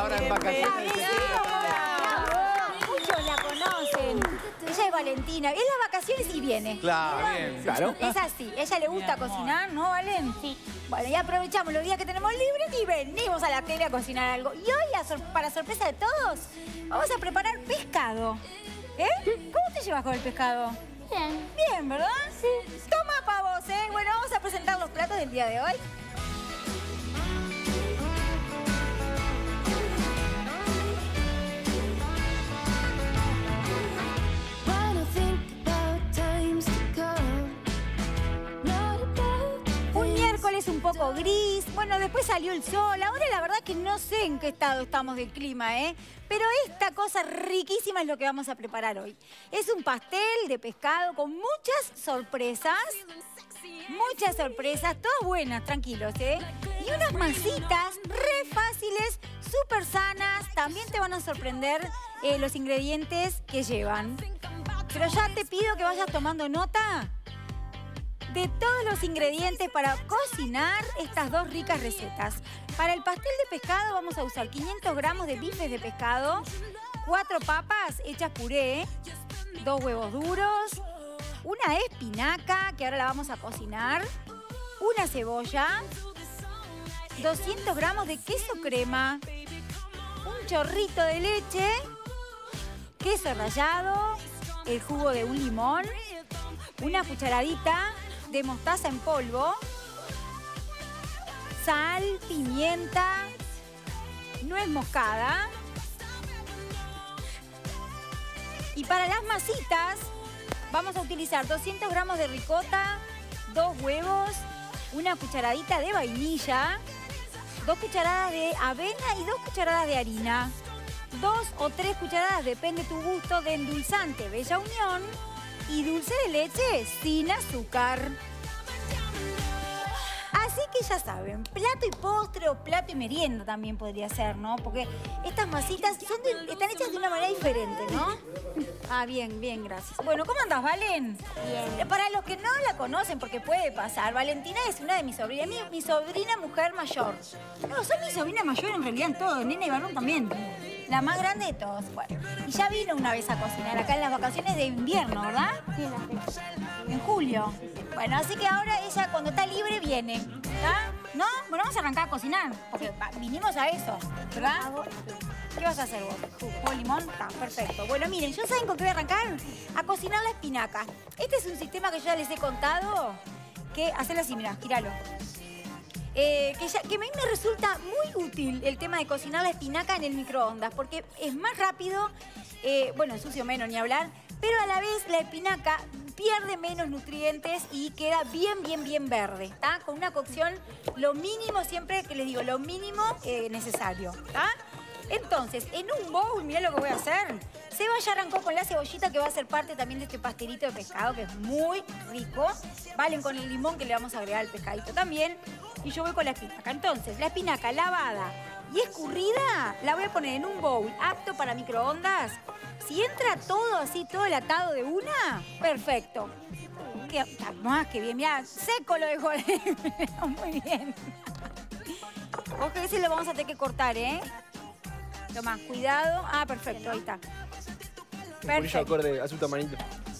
ahora en vacaciones. Muchos la conocen. Ella es Valentina. Es las vacaciones y viene. Claro, bien. Claro. Es así. A ella le gusta cocinar, ¿no, Valen? Sí. Bueno, y aprovechamos los días que tenemos libres y venimos a la tele a cocinar algo. Y hoy, para sorpresa de todos, vamos a preparar pescado. ¿Eh? ¿Cómo te llevas con el pescado? Bien. Bien, ¿verdad? Sí. Toma pa' vos, ¿eh? Bueno, vamos a presentar los platos del día de hoy. Un poco gris, bueno, después salió el sol, ahora la verdad que no sé en qué estado estamos del clima, ¿eh? Pero esta cosa riquísima es lo que vamos a preparar hoy. Es un pastel de pescado con muchas sorpresas, todas buenas, tranquilos, ¿eh? Y unas masitas re fáciles, súper sanas, también te van a sorprender los ingredientes que llevan. Pero ya te pido que vayas tomando nota de todos los ingredientes para cocinar estas dos ricas recetas. Para el pastel de pescado vamos a usar 500 gramos de bifes de pescado, 4 papas hechas puré, 2 huevos duros, una espinaca que ahora la vamos a cocinar, una cebolla, 200 gramos de queso crema, un chorrito de leche, queso rallado, el jugo de un limón, una cucharadita de mostaza en polvo, sal, pimienta, nuez moscada. Y para las masitas vamos a utilizar 200 gramos de ricota, 2 huevos, una cucharadita de vainilla, 2 cucharadas de avena y 2 cucharadas de harina, 2 o 3 cucharadas, depende de tu gusto, de endulzante Bella Unión, y dulce de leche sin azúcar. Así que ya saben, plato y postre o plato y merienda también podría ser, ¿no? Porque estas masitas están hechas de una manera diferente, ¿no? Ah, bien, bien, gracias. Bueno, ¿cómo andás, Valen? Bien. Para los que no la conocen, porque puede pasar, Valentina es una de mis sobrinas, mi sobrina mujer mayor. No, soy mi sobrina mayor en realidad en todo, Nena y Barrón también. La más grande de todos. Bueno, y ya vino una vez a cocinar acá en las vacaciones de invierno, ¿verdad? Sí, la fecha. En julio. Bueno, así que ahora ella cuando está libre viene. ¿Está? ¿No? Bueno, vamos a arrancar a cocinar. Porque vinimos a eso, ¿verdad? ¿Qué vas a hacer vos? ¿Jugo de limón? Está, perfecto. Bueno, miren, ¿yo saben con qué voy a arrancar? A cocinar la espinaca. Este es un sistema que yo ya les he contado. Que hacerlo así, mirá, giralo. Que a mí me resulta muy útil el tema de cocinar la espinaca en el microondas, porque es más rápido, bueno, ensucio menos ni hablar, pero a la vez la espinaca pierde menos nutrientes y queda bien verde, ¿está? Con una cocción, lo mínimo siempre que les digo, lo mínimo necesario, ¿está? Entonces, en un bowl, mirá lo que voy a hacer. Seba ya arrancó con la cebollita que va a ser parte también de este pastelito de pescado, que es muy rico. Valen con el limón que le vamos a agregar al pescadito también. Y yo voy con la espinaca. Entonces, la espinaca lavada y escurrida la voy a poner en un bowl apto para microondas. Si entra todo así, todo el atado de una, perfecto. Más que bien, mirá, seco lo dejo. Muy bien. Ok, ese lo vamos a tener que cortar, ¿eh? Tomá, cuidado. Ah, perfecto, ahí está. Perfecto. Acorde a su tamanito.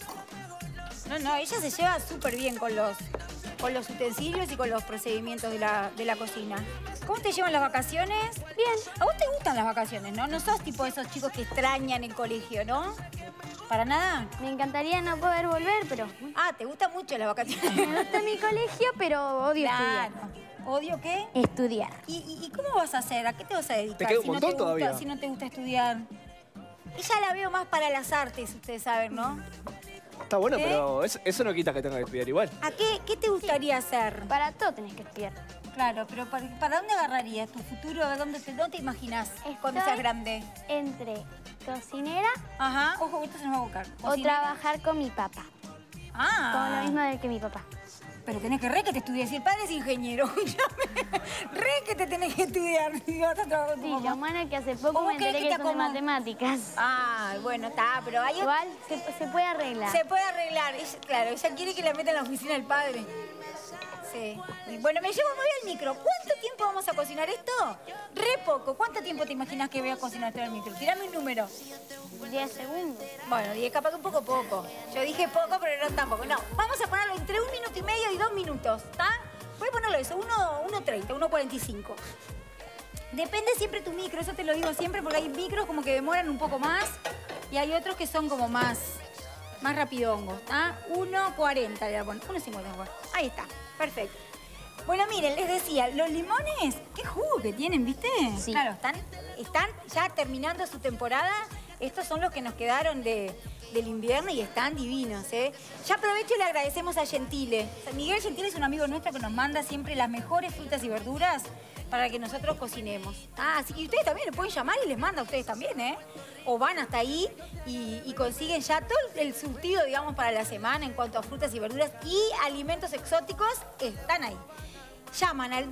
No, ella se lleva súper bien con los utensilios y con los procedimientos de la cocina. ¿Cómo te llevan las vacaciones? Bien. ¿A vos te gustan las vacaciones, no? No sos tipo esos chicos que extrañan el colegio, ¿no? ¿Para nada? Me encantaría no poder volver, pero... Ah, ¿te gustan mucho las vacaciones? Me gusta mi colegio, pero odio estudiar. ¿Odio qué? Estudiar. ¿Y cómo vas a hacer? ¿A qué te vas a dedicar? Te queda un montón todavía. Si no te gusta estudiar. Ella la veo más para las artes, ustedes saben, ¿no? Está bueno, pero eso no quita que tenga que estudiar igual. ¿A qué te gustaría hacer? Para todo tenés que estudiar. Claro, pero ¿para dónde agarrarías tu futuro? ¿Dónde te imaginas cuando seas grande? Entre cocinera. Ajá, ojo, esto se nos va a buscar. O trabajar con mi papá. Ah. Como lo mismo que mi papá. Pero tenés que que te estudies. Si el padre es ingeniero, que te tenés que estudiar. Sí, lo bueno es que hace poco me enteré que son de matemáticas. Ah, bueno, está, pero hay... Igual se puede arreglar. Se puede arreglar. Claro, ella quiere que la meta en la oficina del padre. Sí. Bueno, me llevo muy al micro. ¿Cuánto tiempo vamos a cocinar esto? Re poco. ¿Cuánto tiempo te imaginas que voy a cocinar esto en el micro? Tirame un número. 10 segundos. Bueno, 10 capaz que un poco. Yo dije poco, pero no tampoco. No, vamos a ponerlo entre 1 minuto y medio y 2 minutos, ¿está? Voy a ponerlo eso, 1:30, 1:45. Depende siempre tu micro, eso te lo digo siempre, porque hay micros como que demoran un poco más y hay otros que son como más rapidongos, ¿está? 1:40 le voy a poner, 1:50. Ahí está, perfecto. Bueno, miren, les decía, los limones, qué jugo que tienen, ¿viste? Sí. Claro, están ya terminando su temporada. Estos son los que nos quedaron del invierno y están divinos, ¿eh? Ya aprovecho y le agradecemos a Gentile. Miguel Gentile es un amigo nuestro que nos manda siempre las mejores frutas y verduras para que nosotros cocinemos. Así que ustedes también le pueden llamar y les manda a ustedes también, ¿eh? O van hasta ahí y consiguen ya todo el surtido, digamos, para la semana en cuanto a frutas y verduras y alimentos exóticos, están ahí. Llaman al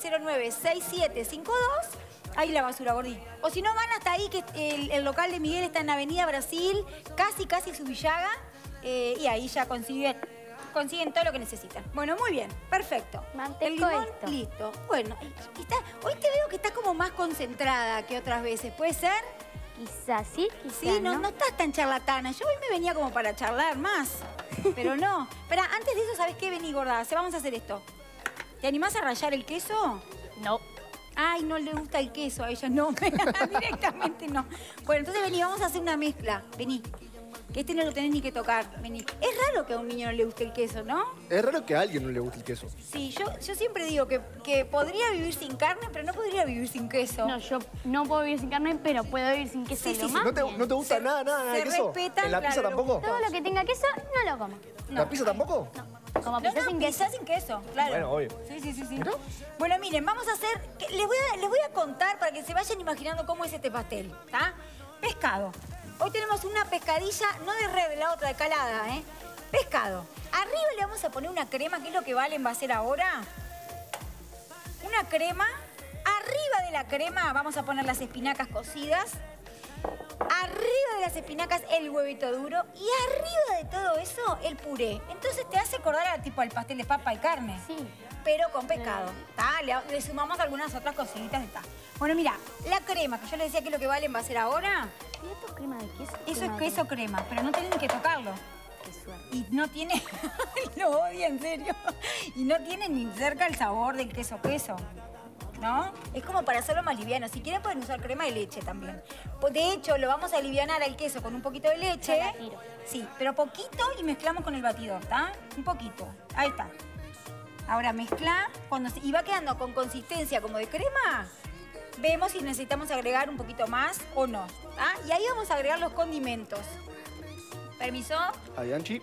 2709-6752. Ahí la basura, gordito. O si no, van hasta ahí, que el local de Miguel está en Avenida Brasil, casi Zubillaga, y ahí ya consiguen todo lo que necesitan. Bueno, muy bien, perfecto. Mantengo el limón, esto. listo. Bueno, hoy te veo que estás como más concentrada que otras veces, ¿puede ser? Quizás sí, quizás Sí, no estás tan charlatana. Yo hoy me venía como para charlar más, pero no. Espera, antes de eso, ¿sabes qué? Vení, gorda, vamos a hacer esto. ¿Te animás a rallar el queso? No. Ay, no le gusta el queso a ella, no, directamente no. Bueno, entonces vení, vamos a hacer una mezcla. Vení, que este no lo tenés ni que tocar, vení. Es raro que a un niño no le guste el queso, ¿no? Es raro que a alguien no le guste el queso. Sí, yo siempre digo que podría vivir sin carne, pero no podría vivir sin queso. No, yo no puedo vivir sin carne, pero puedo vivir sin queso. Sí, lo sí, más ¿No te bien. gusta nada de se queso? respetan, ¿En la pizza claro, tampoco? Todo lo que tenga queso, no lo como. ¿La pizza tampoco? Como No, pizza sin queso. pizza sin queso, claro. Bueno, obvio. Sí. ¿Mirá? Bueno, miren, vamos a hacer... Les voy a contar para que se vayan imaginando cómo es este pastel, ¿está? Pescado. Hoy tenemos una pescadilla, no de red, la otra, de calada, ¿eh? Pescado. Arriba le vamos a poner una crema, que es lo que Valen va a hacer ahora. Una crema. Arriba de la crema vamos a poner las espinacas cocidas. Arriba de las espinacas el huevito duro y arriba de todo eso el puré. Entonces te hace acordar al pastel de papa y carne. Sí. Pero con pescado. ¿Tá? Le sumamos algunas otras cositas. ¿Tá? Bueno, mira, la crema, que yo les decía que es lo que Valen va a hacer ahora. ¿Y esto es crema de queso? Eso es queso crema, pero no tienen que tocarlo. Qué suerte. Y no tiene... Lo odia, en serio. Y no tiene ni cerca el sabor del queso. ¿No? Es como para hacerlo más liviano. Si quieren pueden usar crema de leche también. De hecho, lo vamos a alivianar al queso con un poquito de leche. Ya la tiro. Sí, pero poquito y mezclamos con el batidor, ¿está? Un poquito. Ahí está. Ahora mezcla. Y va quedando con consistencia como de crema. Vemos si necesitamos agregar un poquito más o no. ¿Tá? Y ahí vamos a agregar los condimentos. ¿Permiso? Ahí, Anchi.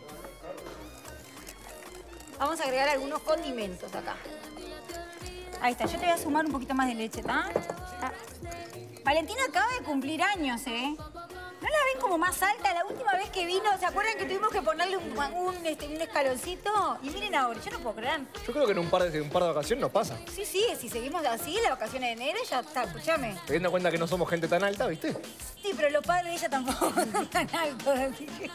Vamos a agregar algunos condimentos acá. Ahí está, yo te voy a sumar un poquito más de leche, ¿está? Valentina acaba de cumplir años, ¿eh? ¿No la ven como más alta? La última vez que vino, ¿se acuerdan que tuvimos que ponerle un escaloncito? Y miren ahora, yo no puedo creer. Yo creo que en un par de vacaciones nos pasa. Sí, si seguimos así, las vacaciones de enero, ya está, escúchame. Teniendo en cuenta que no somos gente tan alta, ¿viste? Sí, pero los padres de ella tampoco son tan altos, así que...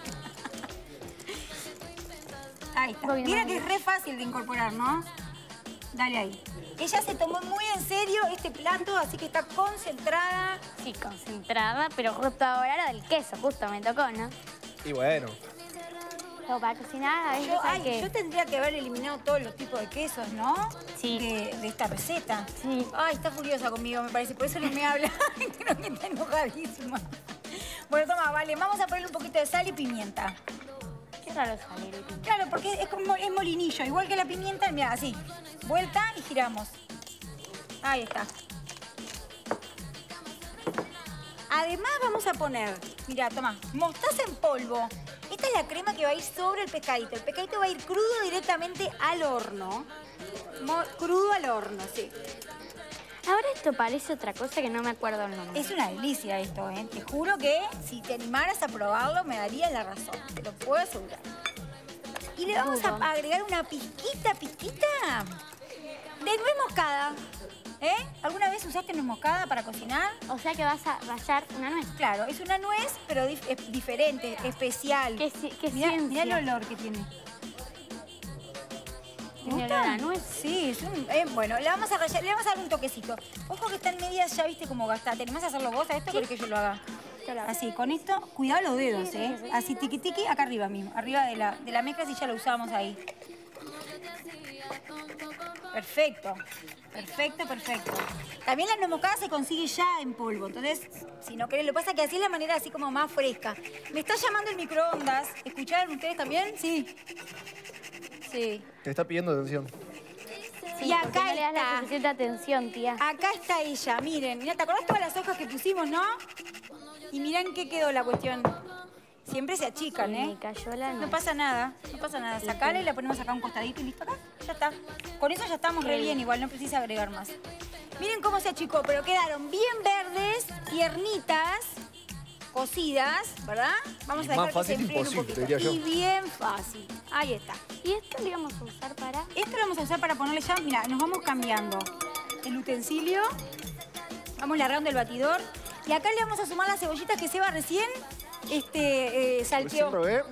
Ahí está. Mira que es re fácil de incorporar, ¿no? Dale ahí. Ella se tomó muy en serio este plato, así que está concentrada. Sí, concentrada, pero justo ahora lo del queso, justo me tocó, ¿no? Y bueno. Pero para cocinar a veces hay que... Yo tendría que haber eliminado todos los tipos de quesos, ¿no? Sí. De esta receta. Sí. Ay, está furiosa conmigo, me parece. Por eso no me habla. Creo que está enojadísima. Bueno, toma, vale. Vamos a ponerle un poquito de sal y pimienta. Qué raro salir el pimiento. Claro, porque es molinillo. Igual que la pimienta, mira, así. Vuelta y giramos. Ahí está. Además vamos a poner, mira, toma, mostaza en polvo. Esta es la crema que va a ir sobre el pescadito. El pescadito va a ir crudo directamente al horno. Crudo al horno, sí. Ahora esto parece otra cosa que no me acuerdo el nombre. Es una delicia esto, ¿eh? Te juro que si te animaras a probarlo me darías la razón. Te lo puedo asegurar. Y le vamos a agregar una pizquita de nuez moscada. ¿Eh? ¿Alguna vez usaste nuez moscada para cocinar? O sea que vas a rallar una nuez. Claro, es una nuez, pero es diferente, especial. ¿Qué Mirá ciencia? el olor que tiene. Tiene olor a nuez. Sí, es un, bueno, le vamos a rallar, le vamos a dar un toquecito. Ojo que están medias ya, viste, como gastadas. ¿Te animás a hacerlo vos a esto? ¿Querés que yo lo haga? Así, con esto, cuidado los dedos, Así, tiqui tiqui, acá arriba mismo. Arriba de la mezcla, si ya lo usábamos ahí. Perfecto. Perfecto, perfecto. También la nuez moscada se consigue ya en polvo. Entonces, si no querés, lo que pasa es que así es la manera así como más fresca. Me está llamando el microondas. ¿Escucharon ustedes también? Sí. Sí. Te está pidiendo atención. Sí, y acá porque no le das la está. suficiente atención, tía. Acá está ella, miren. Mira, ¿te acordás todas las hojas que pusimos, no? Y miren qué quedó la cuestión. Siempre se achican, Me cayó la nuez. No pasa nada, no pasa nada. Sacala y la ponemos acá un costadito y listo acá. Ya está. Con eso ya estamos re bien, igual no precisa agregar más. Miren cómo se achicó, pero quedaron bien verdes, tiernitas, cocidas, ¿verdad? Vamos a dejar Más que se fácil enfríen un imposible, poquito. diría yo. Y bien fácil. Ahí está. ¿Y esto lo íbamos a usar para...? Esto lo vamos a usar para ponerle ya, mira, nos vamos cambiando el utensilio. Vamos largando el batidor. Y acá le vamos a sumar las cebollitas que Seba recién salteó. probé.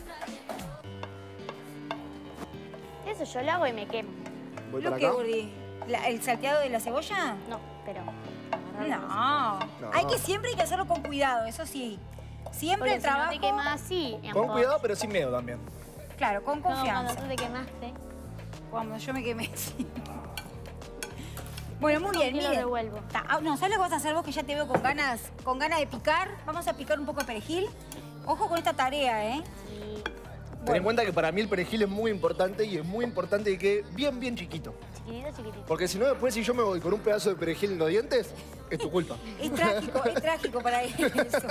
Eso yo lo hago y me quemo. Voy ¿Lo para que, acá. Uri? ¿El salteado de la cebolla? No, pero... No. Hay que siempre hay que hacerlo con cuidado, eso sí. Siempre Porque el si no trabajo... te quemas así. Con cuidado, pero sin miedo también. Claro, con No, cuando confianza. tú te quemaste. Cuando yo me quemé, sí. Bueno, muy bien, ¿Con qué lo miren. revuelvo? No, ¿sabes lo que vas a hacer vos que ya te veo con ganas de picar? Vamos a picar un poco de perejil. Ojo con esta tarea, ¿eh? Sí. Ten en cuenta que para mí el perejil es muy importante y es muy importante que quede bien, bien chiquito. Chiquitito, chiquitito. Porque si no, después si yo me voy con un pedazo de perejil en los dientes, es tu culpa. Es trágico para eso.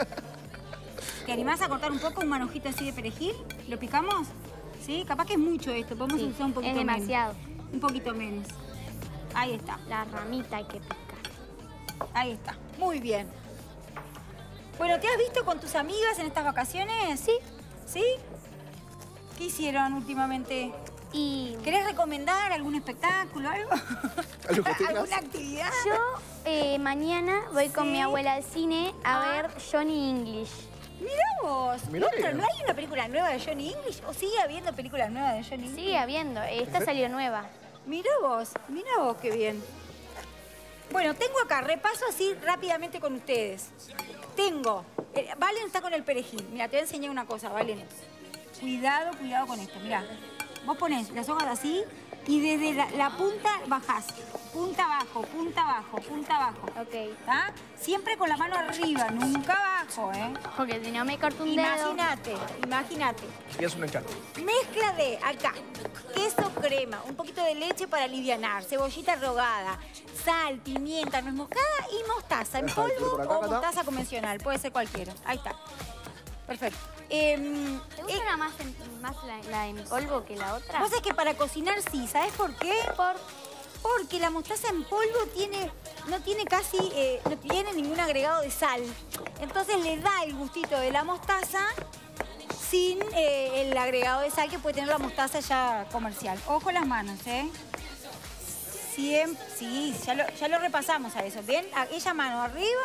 ¿Te animás a cortar un poco, un manojito así de perejil? ¿Lo picamos? ¿Sí? Capaz que es mucho esto, podemos Sí, usar un poquito es menos. demasiado. Un poquito menos. Ahí está, La ramita hay que picar. ahí está. Muy bien. Bueno, ¿te has visto con tus amigas en estas vacaciones? Sí. ¿Sí? ¿Qué hicieron últimamente? Y ¿Querés recomendar algún espectáculo, algo? ¿Algo que tengas? ¿Alguna actividad? yo mañana voy con Sí. mi abuela al cine a ver Johnny English. Mirá vos. Mirá Pero que- ¿no hay una película nueva de Johnny English? ¿O sigue habiendo películas nuevas de Johnny English? Sigue habiendo. Esta salió nueva. Mirá vos qué bien. Bueno, tengo acá, repaso así rápidamente con ustedes. Tengo, Valen está con el perejil. Mira, te voy a enseñar una cosa, Valen. Cuidado, cuidado con esto, mirá. Vos ponés las hojas así y desde la punta bajás. Punta abajo, punta abajo, punta abajo. Ok. ¿Está? Siempre con la mano arriba, nunca abajo, ¿eh? Porque si no me corto un dedo. Imagínate. Y es un encanto. Mezcla de acá, queso crema, un poquito de leche para alivianar, cebollita rogada, sal, pimienta, nuez moscada y mostaza en Ajá, polvo por acá, o Cata. mostaza convencional, puede ser cualquiera. Ahí está. Perfecto. ¿Te gusta una más la en polvo que la otra? Vos sabés que para cocinar sí, ¿sabés por qué? Porque la mostaza en polvo no tiene casi, no tiene ningún agregado de sal. Entonces le da el gustito de la mostaza sin el agregado de sal que puede tener la mostaza ya comercial. Ojo las manos, ¿eh? Siempre, sí, ya lo repasamos a eso. ¿Bien? Ella mano arriba.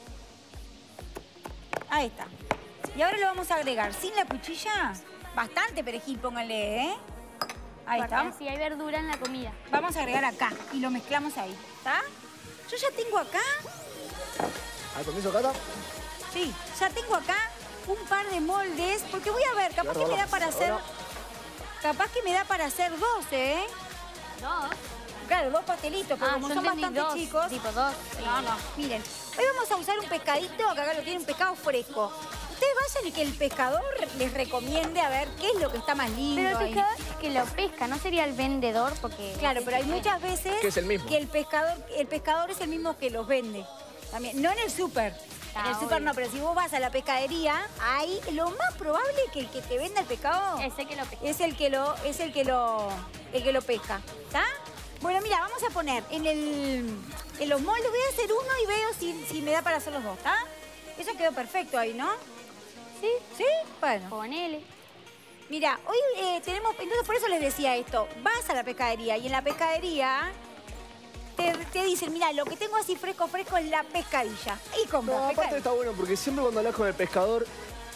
Ahí está. Y ahora lo vamos a agregar sin la cuchilla. Bastante perejil, pónganle, ¿eh? Ahí Porque está. así hay verdura en la comida. Vamos a agregar acá y lo mezclamos ahí, ¿está? Yo ya tengo acá, ¿Al comienzo, Cata? sí, ya tengo acá un par de moldes, porque voy a ver, capaz Claro, que me da ahora, para hacer, ahora. capaz que me da para hacer 12, ¿eh? ¿Dos? Claro, 2 pastelitos, pero como yo son entendí bastante dos, chicos. tipo dos. No, miren, hoy vamos a usar un pescadito, que acá lo tiene un pescado fresco. Ustedes vayan y que el pescador les recomiende a ver qué es lo que está más lindo. Pero el ahí. pescador es que lo pesca, no sería el vendedor porque... Claro, pero hay muchas veces Que es el mismo. que el pescador es el mismo que los vende. También, no en el súper. En el súper no, pero si vos vas a la pescadería, ahí lo más probable es que el que te venda el pescado Ese que lo pesca. es el que lo pesca. ¿Está? Bueno, mira, vamos a poner en los moldes, voy a hacer uno y veo si me da para hacer los dos, ¿está? Eso quedó perfecto ahí, ¿no? Sí, ¿Sí? Bueno. ponele. Mira, hoy tenemos, entonces por eso les decía esto, vas a la pescadería y en la pescadería te dicen, mira, lo que tengo así fresco es la pescadilla. Y compras No, aparte pescadilla. está bueno porque siempre cuando hablas con el pescador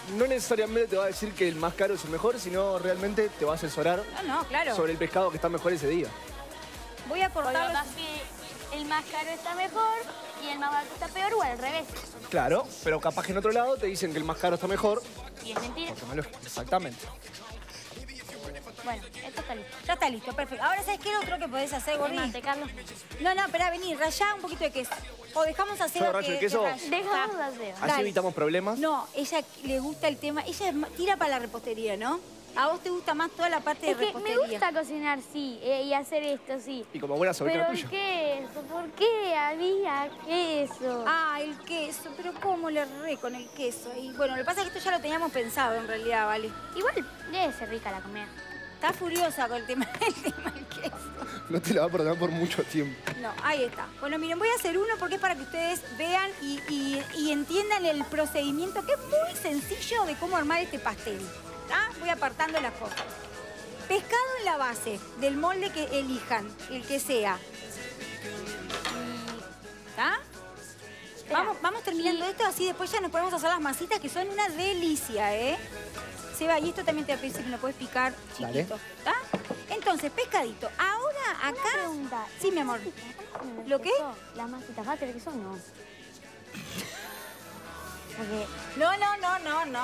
no necesariamente te va a decir que el más caro es el mejor, sino realmente te va a asesorar No, claro. sobre el pescado que está mejor ese día. Voy a Porque cortar... capaz que el más caro está mejor y el más barato está peor o al revés. Claro, pero capaz que en otro lado te dicen que el más caro está mejor. Y es mentira. Porque no es exactamente. Bueno, esto está listo. Ya está listo, perfecto. Ahora, ¿sabes qué es lo otro que podés hacer, Gordi? Mate, Carlos. No, espera, vení, rayá un poquito de queso. O dejamos hacer ¿Yo rayo el queso? Dejamos de hacer. Así Dale. evitamos problemas. No, ella le gusta el tema, ella tira para la repostería, ¿no? A vos te gusta más toda la parte Es de que me repostería. gusta cocinar, sí, y hacer esto, sí. Y como buena sobrina Pero el tuya. queso, ¿por qué había queso? Ah, el queso, pero ¿cómo le erré con el queso? Y bueno, lo que pasa es que esto ya lo teníamos pensado en realidad, ¿vale? Igual debe ser rica la comida. Está furiosa con el tema, del queso. No te la va a perdonar por mucho tiempo. No, ahí está. Bueno, miren, voy a hacer uno porque es para que ustedes vean y entiendan el procedimiento, que es muy sencillo de cómo armar este pastel. ¿Tá? Voy apartando las cosas. Pescado en la base del molde que elijan, el que sea. ¿Está? Vamos terminando esto, así después ya nos podemos hacer las masitas que son una delicia, ¿eh? Seba, y esto también te voy a pedir si me lo puedes picar chiquito. ¿Está? Entonces, pescadito. Ahora, Una acá... pregunta. Sí, mi amor. ¿Lo qué? ¿Las masitas va a tener queso o no? Porque No.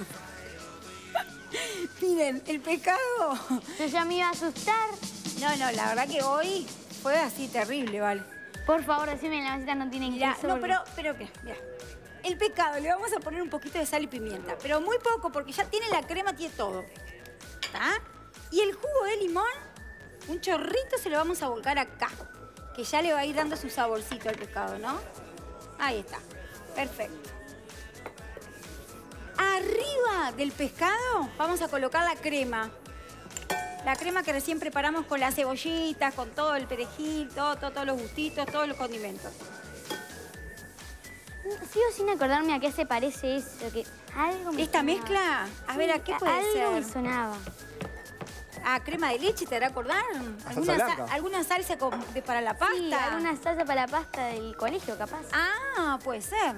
Miren, el pescado... yo ya me iba a asustar. No, la verdad que hoy fue así terrible, ¿vale? Por favor, decime que las masitas no tienen Mirá, queso. no, pero mira. El pescado le vamos a poner un poquito de sal y pimienta, pero muy poco porque ya tiene la crema, tiene todo. ¿Está? Y el jugo de limón, un chorrito se lo vamos a volcar acá, que ya le va a ir dando su saborcito al pescado, ¿no? Ahí está. Perfecto. Arriba del pescado vamos a colocar la crema. La crema que recién preparamos con las cebollitas, con todo el perejil, todos los gustitos, todos los condimentos. Sigo sin acordarme a qué se parece eso. Que algo me ¿Esta sonaba. mezcla? A ver, ¿a qué puede Algo me ser? sonaba. Ah, crema de leche, ¿te hará acordar? salsa blanca. ¿Alguna salsa para la pasta? Sí, alguna salsa para la pasta del colegio, capaz. Ah, puede ser.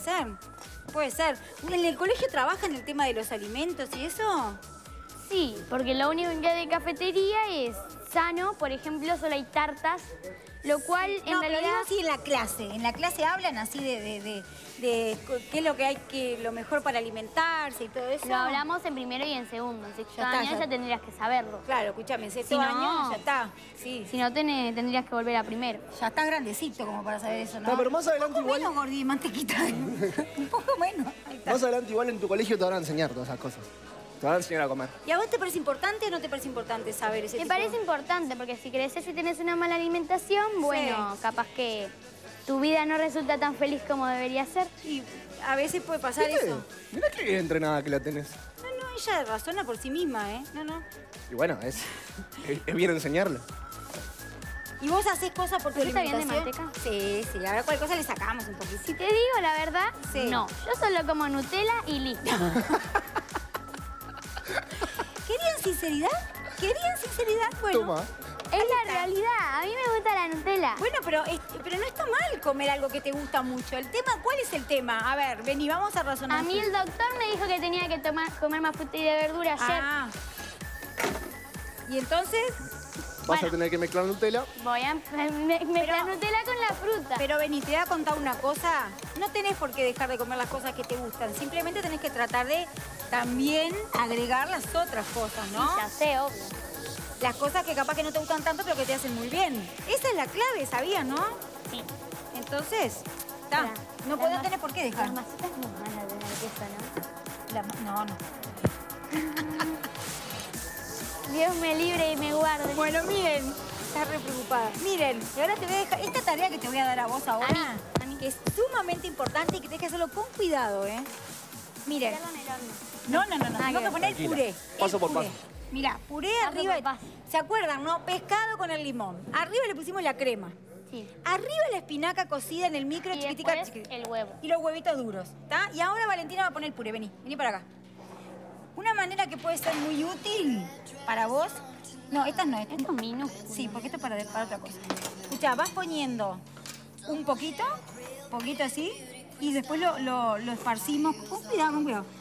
¿En el colegio trabajan el tema de los alimentos y eso? Sí, porque lo único que hay de cafetería es sano. Por ejemplo, solo hay tartas, lo cual en No, realidad... pero digo así en la clase. En la clase hablan así de qué es lo que hay, lo mejor para alimentarse y todo eso. Lo hablamos en primero y en segundo. En sexto Ya está, año ya tendrías que saberlo. Claro, escúchame, en sexto Si no- año ya está. Sí, Si no, tendrías que volver a primero. ya estás grandecito como para saber eso, ¿no? No, pero más adelante un poco igual- menos, Gordi, mantequita. Un poco menos. Ahí está. Más adelante igual en tu colegio te van a enseñar todas esas cosas. Te van a enseñar a comer. ¿Y a vos te parece importante o no te parece importante saber ese Me tipo? parece importante porque si creces y tenés una mala alimentación, bueno, capaz que tu vida no resulta tan feliz como debería ser. Y a veces puede pasar ¿Viste? eso. Mirá que bien entrenada que la tenés. No, ella razona por sí misma, ¿eh? No. Y bueno, es bien enseñarla. ¿Y vos haces cosas por tu ¿Pero está bien de alimentación? manteca? Sí, ahora cualquier cosa le sacamos un poquito. Si te digo la verdad, Sí. no. Yo solo como Nutella y listo. ¿Querían sinceridad? Bueno. Toma. Es la realidad. A mí me gusta la Nutella. Bueno, pero no está mal comer algo que te gusta mucho. El tema, ¿cuál es el tema? A ver, vení, vamos a razonar. A mí el doctor me dijo que tenía que comer más fruta y de verdura ayer. Ah. ¿Y entonces? Vas a tener que mezclar Nutella. Voy a mezclar Nutella con la fruta. Pero vení, te voy a contar una cosa. No tenés por qué dejar de comer las cosas que te gustan. Simplemente tenés que tratar de también agregar las otras cosas, ¿no? Ya sé, obvio. Las cosas que capaz que no te gustan tanto, pero que te hacen muy bien. Esa es la clave, ¿sabías, no? Sí. Entonces, está. Mira, No la podés mas- tener por qué dejar. Las masitas no van a tener queso, ¿no? No. Dios me libre y me guarde. Bueno, miren, estás re preocupada. Miren, y ahora te voy a dejar esta tarea que te voy a dar a vos ahora, A mí. que es sumamente importante y que tenés que hacerlo con cuidado, ¿eh? Miren. Meterlo en el horno. No. Ah, Tengo que que- poner el Tranquila. puré. Paso el por puré. paso. Mirá, puré Paso arriba. por paso. ¿Se acuerdan, no? Pescado con el limón. Arriba le pusimos la crema. Sí. Arriba la espinaca cocida en el micro, Y chiquitica, después el huevo. Y los huevitos duros, ¿está? Y ahora Valentina va a poner el puré. Vení para acá. Una manera que puede ser muy útil para vos. No, esta no es. Esto es minúsculo. Sí, porque esto es para otra cosa. Escuchá, vas poniendo un poquito así, y después lo esparcimos. Con cuidado.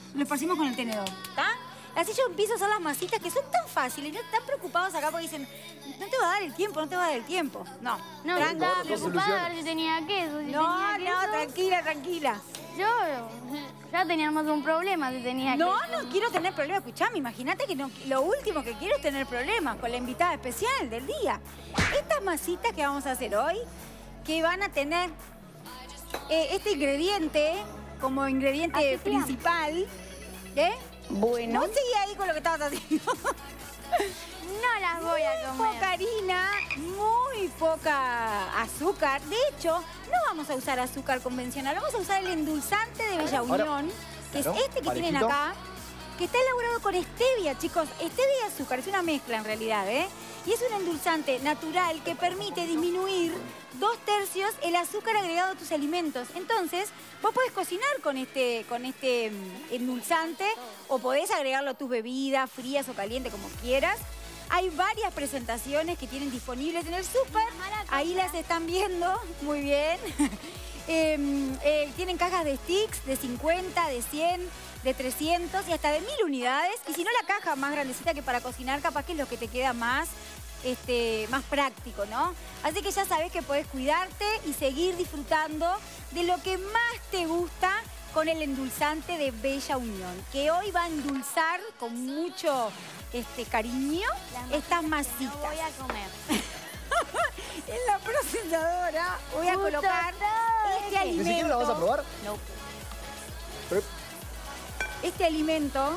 lo esparcimos con el tenedor, ¿está? Así yo empiezo a hacer las masitas que son tan fáciles, no están preocupados acá porque dicen, no te va a dar el tiempo, no te va a dar el tiempo. No, No, yo estaba preocupada a ver si tenía queso, si no, tenía queso. tranquila, tranquila. Yo ya teníamos un problema si tenía queso. No quiero tener problemas. Escuchame, imagínate que lo último que quiero es tener problemas con la invitada especial del día. Estas masitas que vamos a hacer hoy, que van a tener este ingrediente como ingrediente principal. Bueno. Vos seguí ahí con lo que estabas haciendo. No las voy a comer. Muy poca harina, muy poca azúcar. De hecho, no vamos a usar azúcar convencional, vamos a usar el endulzante de Bella Unión, que es este que tienen acá, que está elaborado con stevia, chicos. Stevia y azúcar, es una mezcla en realidad, Y es un endulzante natural que permite disminuir 2/3 el azúcar agregado a tus alimentos. Entonces, vos podés cocinar con este endulzante o podés agregarlo a tus bebidas, frías o calientes, como quieras. Hay varias presentaciones que tienen disponibles en el súper. Ahí las están viendo. Muy bien. Tienen cajas de sticks de 50, de 100, de 300 y hasta de 1000 unidades. Y si no, la caja más grandecita que para cocinar, capaz que es lo que te queda más práctico, ¿no? Así que ya sabés que podés cuidarte y seguir disfrutando de lo que más te gusta con el endulzante de Bella Unión, que hoy va a endulzar con mucho cariño estas masitas. No voy a comer. En la procesadora voy a colocar este alimento. ¿Ni siquiera la vas a probar? No. Pero... Este alimento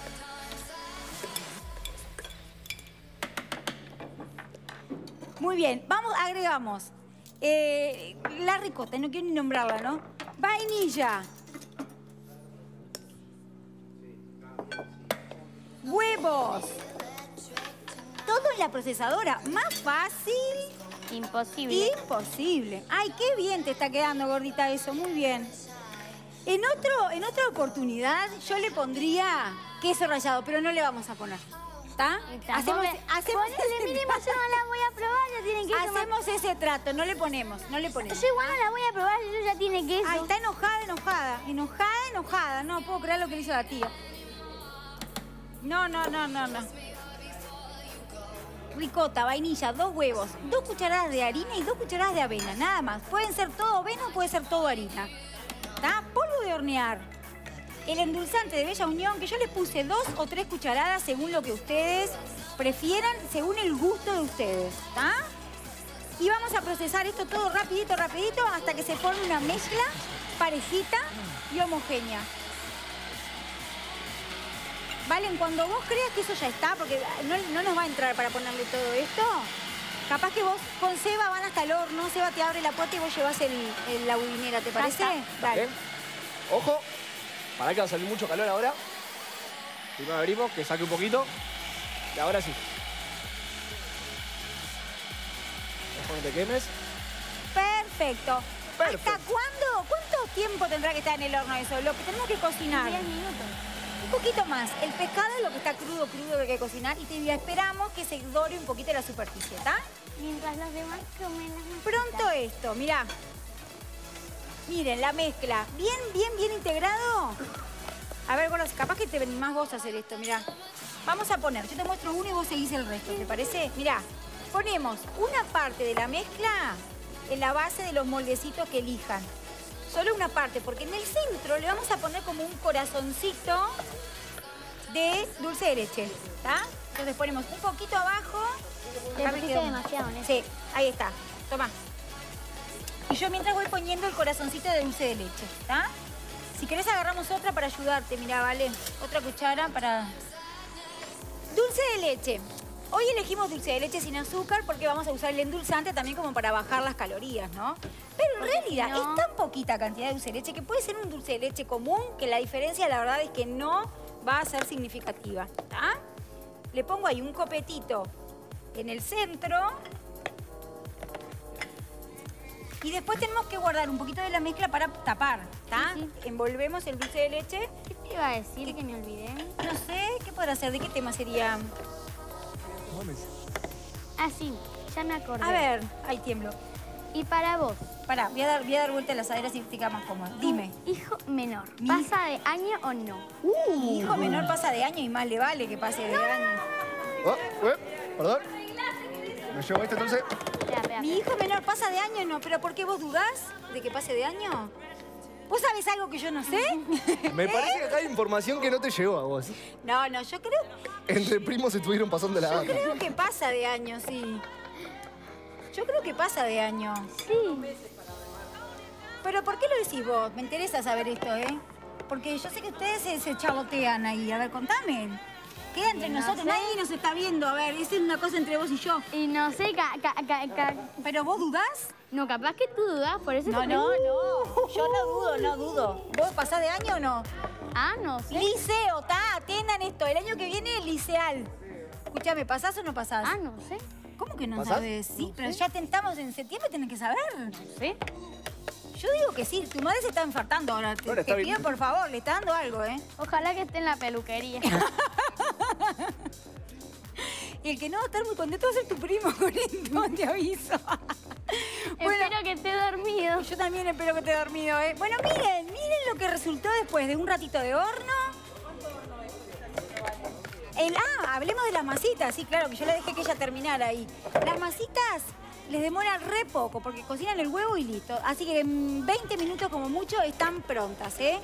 muy bien, agregamos la ricota, no quiero ni nombrarla, ¿no? Vainilla. Huevos. Todo en la procesadora. Más fácil. Imposible. Imposible. Ay, qué bien te está quedando, gordita, eso. Muy bien. En otra oportunidad yo le pondría queso rallado, pero no le vamos a poner. ¿Está? Hacemos Ponele mínimo, yo no la voy a probar, ya tienen queso. Hacemos ese trato, no le ponemos. Yo igual no la voy a probar, yo ya tiene queso. Ay, está enojada. No puedo creer lo que le hizo la tía. No. Ricota, vainilla, 2 huevos, 2 cucharadas de harina y 2 cucharadas de avena, nada más. Pueden ser todo avena o puede ser todo harina. ¿Está? Polvo de hornear. El endulzante de Bella Unión, que yo les puse 2 o 3 cucharadas según lo que ustedes prefieran, según el gusto de ustedes. ¿Está? Y vamos a procesar esto todo rapidito hasta que se forme una mezcla parejita y homogénea. Valen, cuando vos creas que eso ya está, porque no nos va a entrar para ponerle todo esto, capaz que vos con Seba van hasta el horno, Seba te abre la puerta y vos llevas la budinera, ¿te parece? Dale. Ojo, para que va a salir mucho calor ahora. Primero abrimos, que saque un poquito. Y ahora sí. Ojo, no te quemes. Perfecto. ¿Hasta cuándo? ¿Cuánto tiempo tendrá que estar en el horno eso? Lo que tenemos que cocinar. 10 minutos. Un poquito más. El pescado es lo que está crudo que hay que cocinar y esperamos que se dore un poquito la superficie, ¿está? Mientras los demás comen las masitas. Pronto esto, mirá. Miren, la mezcla. Bien integrado. A ver, bueno, capaz que te animás vos a hacer esto, mirá. Vamos a poner, yo te muestro uno y vos seguís el resto, ¿te parece? Mirá, ponemos una parte de la mezcla en la base de los moldecitos que elijan. Solo una parte, porque en el centro le vamos a poner como un corazoncito de dulce de leche, ¿está? Entonces ponemos un poquito abajo. Le pusiste demasiado, ¿no? Sí, ahí está. Toma. Y yo mientras voy poniendo el corazoncito de dulce de leche, ¿está? Si querés agarramos otra para ayudarte, mirá, vale. Otra cuchara para... Dulce de leche. Hoy elegimos dulce de leche sin azúcar porque vamos a usar el endulzante también como para bajar las calorías, ¿no? Pero en realidad es tan poquita cantidad de dulce de leche que puede ser un dulce de leche común, que la diferencia la verdad es que no va a ser significativa, ¿está? Le pongo ahí un copetito en el centro. Y después tenemos que guardar un poquito de la mezcla para tapar, ¿está? Sí. Envolvemos el dulce de leche. ¿Qué te iba a decir que me olvidé? No sé, ¿qué podrá hacer? ¿De qué tema sería? Ah, sí, ya me acordé. A ver, ahí tiemblo. Y para vos, Pará, voy a dar vuelta a la asadera si te queda más cómodo. Dime. hijo menor, ¿pasa de año o no? Mi hijo menor pasa de año y más le vale que pase de año. Oh, perdón. Me llevo este entonces. Espera. Mi hijo menor pasa de año, no. ¿Pero por qué vos dudás de que pase de año? ¿Vos sabés algo que yo no sé? Me parece que acá hay información que no te llegó a vos. No, yo creo... Entre primos estuvieron pasando la Yo data. creo que pasa de año, sí. Yo creo que pasa de año. Sí. Pero ¿por qué lo decís vos? Me interesa saber esto, ¿eh? Porque yo sé que ustedes se chabotean ahí. A ver, contame. Queda entre No nosotros, sé. nadie nos está viendo. A ver, esa es una cosa entre vos y yo. Y no sé, ¿Pero vos dudás? no, capaz que tú dudás, por eso No, te no, pregunto. no. Yo no dudo. ¿Vos pasás de año o no? Ah, no sé. Liceo, atiendan esto. El año que viene es liceal. Escúchame, ¿pasás o no pasás? Ah, no sé. ¿Cómo que no ¿Pasás? sabes? Sí, No pero sé. ya tentamos en septiembre, tenés que saber. ¿Sí? Yo digo que sí, tu madre se está infartando ahora. Bueno, está Te bien. pido, por favor, le está dando algo, ¿eh? Ojalá que esté en la peluquería. Y el que no va a estar muy contento va a ser tu primo con esto, te aviso. Espero que esté dormido. Yo también espero que esté dormido, ¿eh? Bueno, miren lo que resultó después de un ratito de horno. Hablemos de las masitas. Sí, claro, que yo le dejé que ella terminara ahí. Las masitas les demora re poco porque cocinan el huevo y listo. Así que en 20 minutos como mucho están prontas, ¿eh?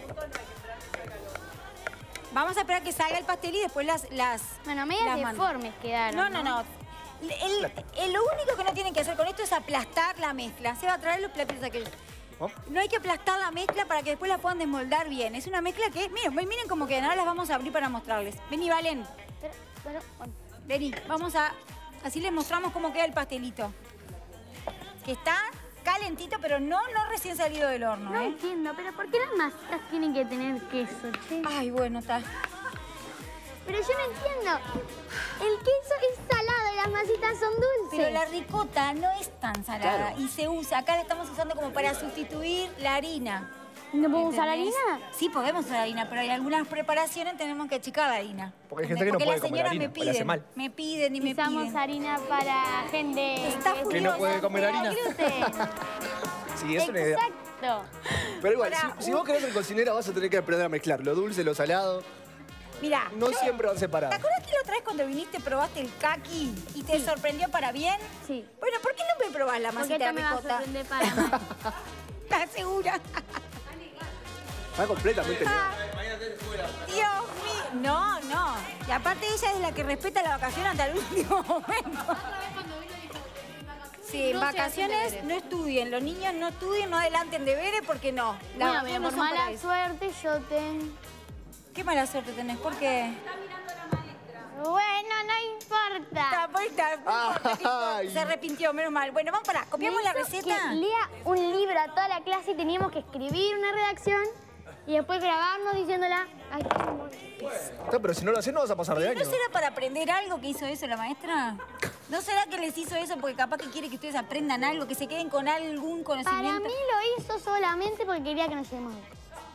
Vamos a esperar que salga el pastel y después las Bueno, medias las mando. deformes quedaron. No. Lo único que no tienen que hacer con esto es aplastar la mezcla. Se va a traer los platitos aquellos. Oh. No hay que aplastar la mezcla para que después la puedan desmoldar bien. Es una mezcla que, miren cómo quedan. Ahora las vamos a abrir para mostrarles. Vení, Valen. Pero, Vení, así les mostramos cómo queda el pastelito. Que está calentito, pero no recién salido del horno, no ¿eh? entiendo, pero ¿por qué las masitas tienen que tener queso, che? Ay, bueno, está. Pero yo no entiendo. El queso es salado y las masitas son dulces. Pero la ricota no es tan salada Claro. y se usa. Acá la estamos usando como para sustituir la harina. ¿No podemos usar ¿Entendés? harina? Sí, podemos usar harina, pero hay algunas preparaciones tenemos que achicar la harina. Porque hay gente que no Porque puede las comer señoras harina, me o le hace piden, mal. me piden y me Usamos piden. harina para gente Está que furiosa. no puede comer harina. gluten. Sí, es una idea. Exacto. Pero igual, Pará, si vos querés ser cocinera vas a tener que aprender a mezclar lo dulce, lo salado. Mirá, No siempre van ¿te separados. acuerdas que la otra vez cuando viniste probaste el kaki y te sorprendió para bien? Sí. Bueno, ¿por qué no me probás la Porque masita de esto me va a ricota? sorprender para mal. ¿Estás segura? Está completamente Ah, Dios mío. No. Y aparte ella es la que respeta la vacación hasta el último momento. Sí, en No se hacen vacaciones deberes. no estudien. Los niños no estudien, no adelanten deberes porque no. La Bueno, vacación mira, no por son para mala eso. suerte yo tengo... Qué mala suerte tenés, ¿por qué? Bueno, no importa. Ay. Se arrepintió, menos mal. Bueno, vamos para, copiamos la Me hizo receta. que lea un libro a toda la clase y teníamos que escribir una redacción y después grabarnos diciéndola. Ay, qué amor. No, pero si no lo haces no vas a pasar de ¿No año. será para aprender algo que hizo eso la maestra? ¿No será que les hizo eso porque capaz que quiere que ustedes aprendan algo, que se queden con algún Para conocimiento? mí lo hizo solamente porque quería que nos llevemos bien.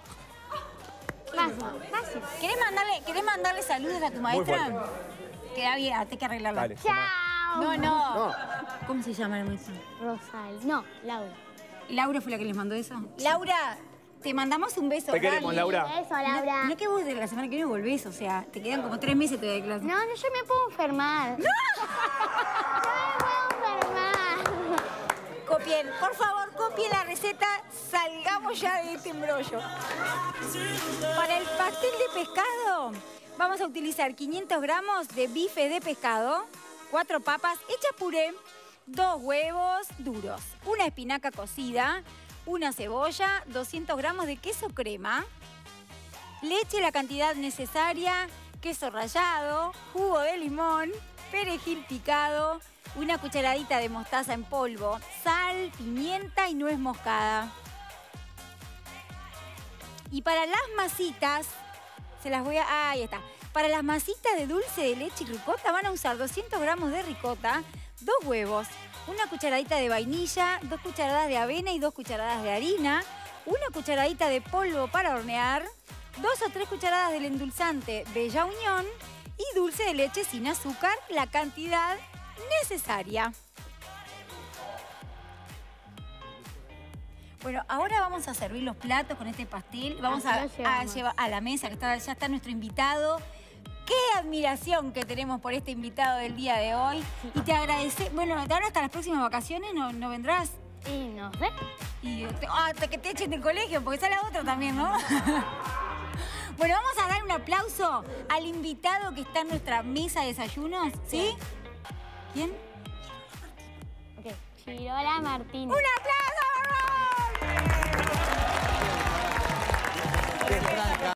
Fácil. ¿Querés mandarle saludos a tu maestra? fuerte. Queda bien, hay que arreglarla. Dale. Chao. No. ¿Cómo se llama la maestra? Rosal. No, Laura. ¿Laura fue la que les mandó eso? Laura, te mandamos un beso. Te queremos, dale. Laura. Eso, Laura. No que vos de la semana que viene volvés, o sea, te quedan como 3 meses todavía de clase. No, yo me puedo enfermar. ¡No! Yo me puedo enfermar. Copien, por favor, copien la receta, salgamos ya de este embrollo. Para el pastel de pescado vamos a utilizar 500 gramos de bife de pescado, 4 papas hechas puré, 2 huevos duros, una espinaca cocida, una cebolla, 200 gramos de queso crema, leche la cantidad necesaria, queso rallado, jugo de limón, perejil picado, una cucharadita de mostaza en polvo, sal, pimienta y nuez moscada. Y para las masitas, se las voy a... ahí está. Para las masitas de dulce de leche y ricota van a usar 200 gramos de ricota, 2 huevos, una cucharadita de vainilla, 2 cucharadas de avena y 2 cucharadas de harina, una cucharadita de polvo para hornear, 2 o 3 cucharadas del endulzante Bella Unión y dulce de leche sin azúcar, la cantidad necesaria. Bueno, ahora vamos a servir los platos con este pastel. Vamos Así a lo llevamos. llevar a la mesa, que ya está nuestro invitado. Qué admiración que tenemos por este invitado del día de hoy. Y te agradecemos. Bueno, ahora hasta las próximas vacaciones no vendrás. Y no sé. Y hasta que te echen del colegio, porque está la otra también, ¿no? Bueno, vamos a dar un aplauso al invitado que está en nuestra mesa de desayunos, ¿sí? ¿Quién? Ok. Chirola Martínez. ¡Un aplauso!